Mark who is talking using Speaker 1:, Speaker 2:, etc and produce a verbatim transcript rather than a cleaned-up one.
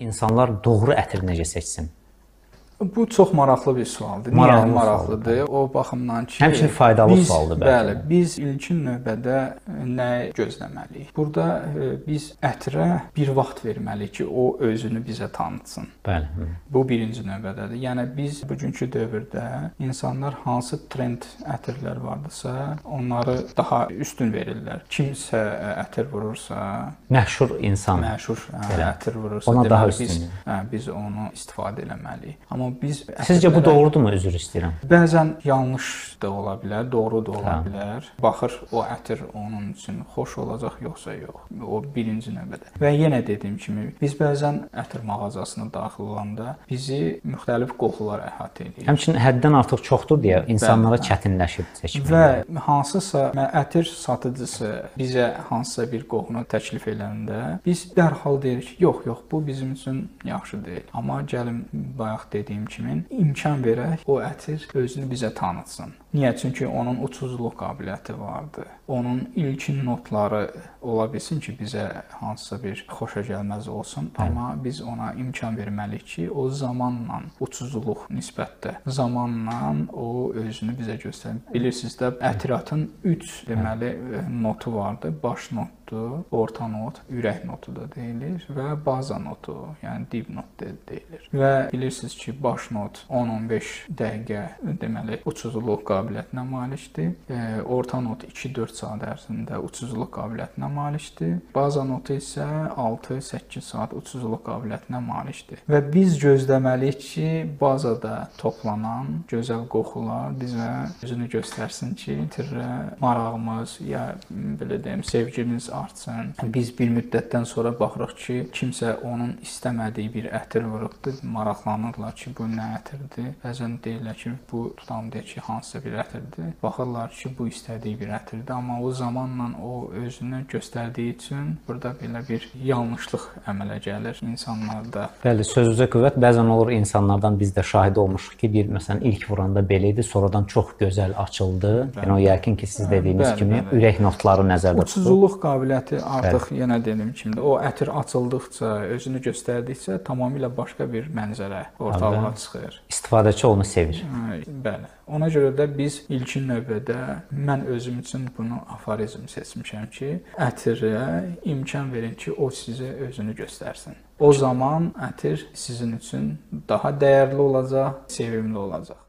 Speaker 1: İnsanlar doğru ətir necə seçsin?
Speaker 2: Bu çox maraqlı bir sualdır.
Speaker 1: Maraqlı
Speaker 2: Niyə maraqlıdır? O baxımdan ki,
Speaker 1: həmçinin faydalı
Speaker 2: biz,
Speaker 1: sualdır bəlkə.
Speaker 2: Bəli, biz ilkin növbədə nə gözləməliyik? Burada e, biz ətirə bir vaxt verməliyik ki, o özünü bizə tanıtsın.
Speaker 1: Bəli. Hı.
Speaker 2: Bu birinci növbədədir. Yəni biz bugünkü dövrdə insanlar hansı trend ətirlər vardısa, onları daha üstün verirlər. Kimsə ətir vurursa,
Speaker 1: məşhur insan,
Speaker 2: məşhur ə, ətir vurursa,
Speaker 1: ona daha
Speaker 2: biz,
Speaker 1: üstün.
Speaker 2: ə, biz onu istifadə etməliyik. Amma biz
Speaker 1: Sizcə bu doğrudumu? Üzr istəyirəm.
Speaker 2: Bəzən yanlış da ola bilər, doğru da ola
Speaker 1: Hə.
Speaker 2: bilər. Baxır o ətir onun üçün xoş olacaq yoxsa yox. O birinci növbədə. Və yenə dediyim kimi biz bəzən ətir mağazasına daxil olanda bizi müxtəlif qoxular əhatə edir.
Speaker 1: Həmçinin həddən artıq çoxdur deyə insanlara
Speaker 2: Bəli.
Speaker 1: çətinləşir seçmək.
Speaker 2: Və hansısa ətir satıcısı bizə hansısa bir qoxunu təklif edəndə biz dərhal deyirik ki, yox, yox, bu bizim üçün yaxşı deyil. Amma gəlin bayaq dediyim kimi imkan verək o ətir özünü bizə tanıtsın. Niyə? Çünki onun uçuculuq qabiliyyəti vardır. Onun ilkin notları ola bilsin ki, bizə hansısa bir xoşagəlməz olsun, Hə. amma biz ona imkan verməliyik ki, o zamanla uçuculuq nisbətdə zamanla o özünü bizə göstərir. Bilirsiniz də, ətiratın üç deməli notu vardır. Baş notdur, orta not, ürək notu da deyilir və baza notu, yəni dib not deyilir. Və bilirsiniz ki, baş not on on beş dəqiqə deməli uçuculuq qabiliyyətinə malikdir. E, orta not iki dörd saat ərzində uçuculuq qabiliyyətinə malikdir. Baza notu isə altı səkkiz saat uçuculuq qabiliyyətinə malikdir. Və biz gözləməliyik ki, bazada toplanan gözəl qoxular bizə özünü göstərsin ki, ətirə marağımız ya belə deyim, sevgimiz artsın. Biz bir müddətdən sonra baxırıq ki, kimsə onun istəmədiyi bir ətir vurubdur, maraqlanırlar ki, bu nə ətirdir. Bəzən deyirlər ki, bu tutam deyək ki, hansısa bir ətirdir. Baxırlar ki, bu istədiyi bir ətirdir, amma o zamanla o özünü göstərdiyi üçün burada belə bir yanlışlıq əmələ gəlir insanlarda.
Speaker 1: Bəli, sözünüzə qüvvət. Bəzən olur insanlardan biz də şahid olmuşuq ki, bir məsələn ilk vuranda belə idi, sonradan çox gözəl açıldı. Bəli. Yəni o yəqin ki, siz dediyiniz bəli, kimi bəli. Ürək notları nəzərdə tutulur.
Speaker 2: Uçuculuq qabiliyyəti artıq bəli. yenə dediyim kimi o ətir açıldıqca, özünü göstərdikcə tamamilə başqa bir mənzərə ortalığa çıxır.
Speaker 1: İstifadəçi onu sevir.
Speaker 2: Bəli. Ona görə də biz ilkin növbədə mən özüm üçün bunu aforizm seçmişəm ki, ətirə imkan verin ki, o sizə özünü göstərsin. O zaman ətir sizin üçün daha dəyərli olacaq, sevimli olacaq.